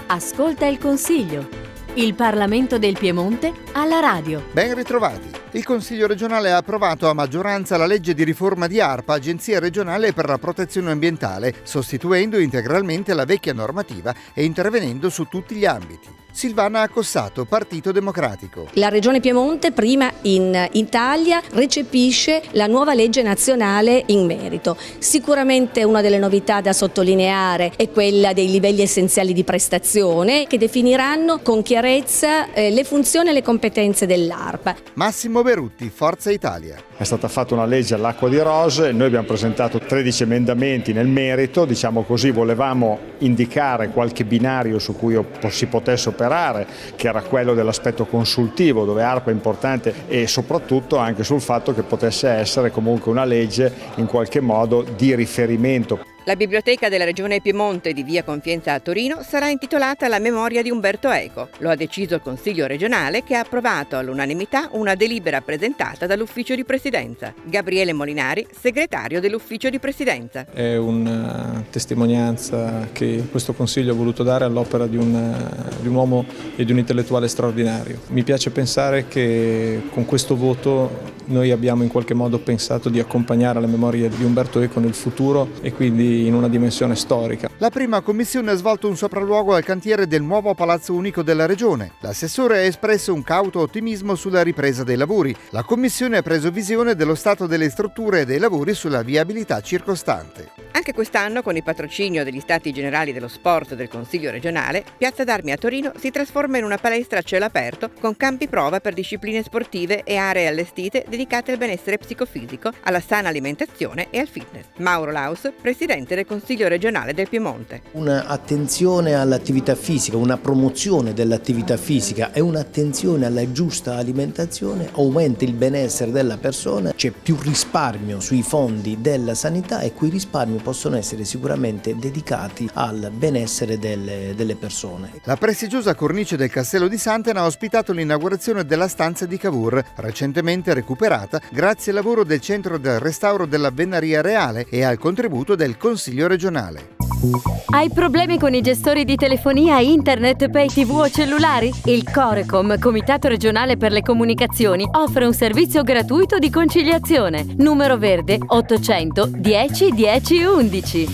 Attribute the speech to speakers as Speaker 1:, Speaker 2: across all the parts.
Speaker 1: Ascolta il Consiglio. Il Parlamento del Piemonte alla radio.
Speaker 2: Ben ritrovati. Il Consiglio regionale ha approvato a maggioranza la legge di riforma di ARPA, Agenzia regionale per la protezione ambientale, sostituendo integralmente la vecchia normativa e intervenendo su tutti gli ambiti. Silvana Accossato, Partito Democratico.
Speaker 3: La Regione Piemonte, prima in Italia, recepisce la nuova legge nazionale in merito. Sicuramente una delle novità da sottolineare è quella dei livelli essenziali di prestazione che definiranno con chiarezza le funzioni e le competenze dell'ARPA.
Speaker 2: Massimo Berutti, Forza Italia.
Speaker 4: È stata fatta una legge all'acqua di rose, noi abbiamo presentato 13 emendamenti nel merito, diciamo così, volevamo indicare qualche binario su cui si potesse operare, che era quello dell'aspetto consultivo, dove ARPA è importante, e soprattutto anche sul fatto che potesse essere comunque una legge in qualche modo di riferimento.
Speaker 5: La biblioteca della Regione Piemonte di via Confienza a Torino sarà intitolata alla memoria di Umberto Eco. Lo ha deciso il Consiglio regionale, che ha approvato all'unanimità una delibera presentata dall'Ufficio di Presidenza. Gabriele Molinari, segretario dell'Ufficio di Presidenza.
Speaker 6: È una testimonianza che questo Consiglio ha voluto dare all'opera di un uomo e di un intellettuale straordinario. Mi piace pensare che con questo voto noi abbiamo in qualche modo pensato di accompagnare la memoria di Umberto Eco nel futuro e quindi in una dimensione storica.
Speaker 2: La prima commissione ha svolto un sopralluogo al cantiere del nuovo Palazzo Unico della Regione. L'assessore ha espresso un cauto ottimismo sulla ripresa dei lavori. La commissione ha preso visione dello stato delle strutture e dei lavori sulla viabilità circostante.
Speaker 5: Anche quest'anno, con il patrocinio degli Stati Generali dello Sport del Consiglio regionale, Piazza d'Armi a Torino si trasforma in una palestra a cielo aperto con campi prova per discipline sportive e aree allestite dedicate al benessere psicofisico, alla sana alimentazione e al fitness. Mauro Laus, presidente del Consiglio regionale del Piemonte.
Speaker 7: Un'attenzione all'attività fisica, una promozione dell'attività fisica e un'attenzione alla giusta alimentazione aumenta il benessere della persona, c'è più risparmio sui fondi della sanità e quei risparmi possono essere sicuramente dedicati al benessere delle persone.
Speaker 2: La prestigiosa cornice del Castello di Santena ha ospitato l'inaugurazione della stanza di Cavour, recentemente recuperata grazie al lavoro del Centro del Restauro della Vennaria Reale e al contributo del Consiglio regionale.
Speaker 1: Hai problemi con i gestori di telefonia, internet, pay TV o cellulari? Il Corecom, Comitato regionale per le comunicazioni, offre un servizio gratuito di conciliazione. Numero verde 800 10 10 11.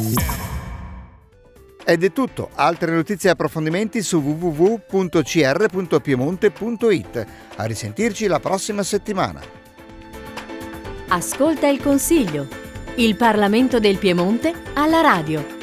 Speaker 2: Ed è tutto. Altre notizie e approfondimenti su www.cr.piemonte.it. A risentirci la prossima settimana.
Speaker 1: Ascolta il Consiglio. Il Parlamento del Piemonte alla radio.